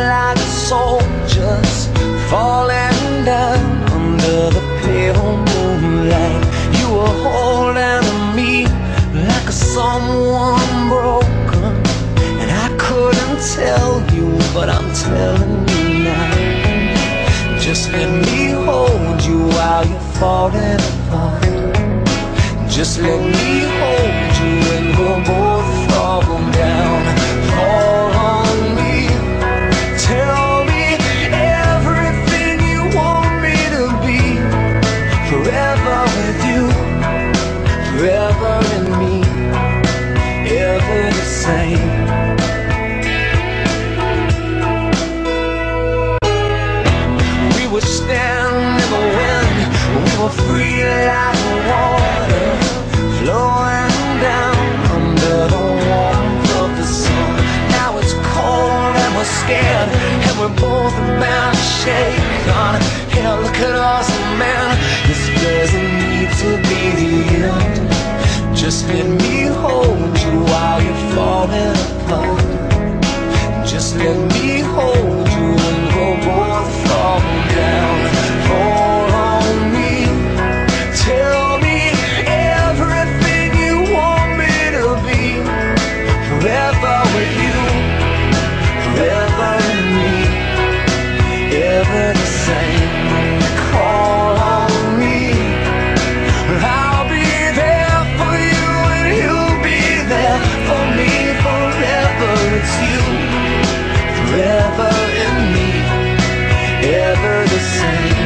like a soldier falling down under the pale moonlight. You were holding me like a someone broken, and I couldn't tell you, but I'm telling you now. Just let me hold you while you're falling apart. Just let me hold you and we'll both fall down. Fall on me, tell me everything you want me to be. Forever with you, forever in me, ever the same. We were standing in the wind, we were free like water, flowing down under the warmth of the sun. Now it's cold and we're scared, and we're both about to shake on. Hell, look at us, man, this doesn't need to be the end. Just let me hold you while you're falling apart. Just let me hold you and we'll both fall down. Fall on me, tell me everything you want me to be. Forever with you, forever in me, ever the same. Call on me, I'll be there for you and you'll be there for me. Forever it's you, forever in me, ever the same.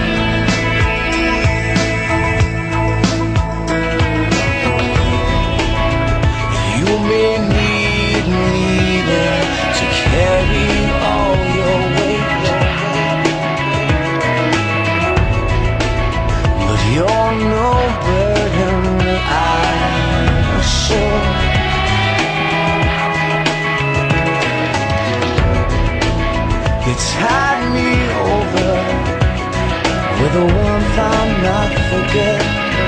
You may need me there to carry all your weight, but you're no burden, I'm sure. You tide me over with a warmth I'll not forget.